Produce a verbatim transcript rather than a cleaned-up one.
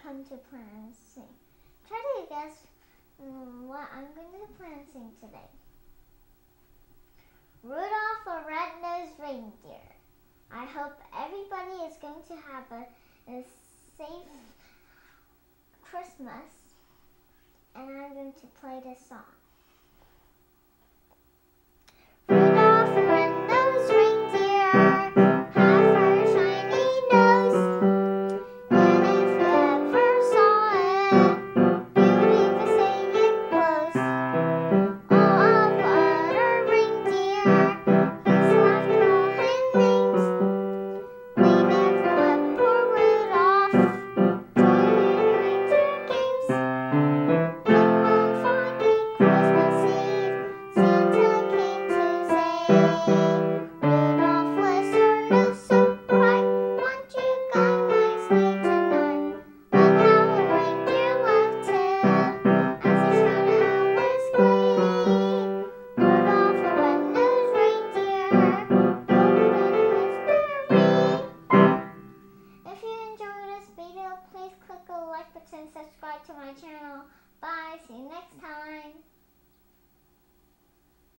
come to plan and sing. Try to guess um, what I'm going to plan and sing today. Rudolph a red-nosed reindeer. I hope everybody is going to have a, a safe Christmas, and I'm going to play this song.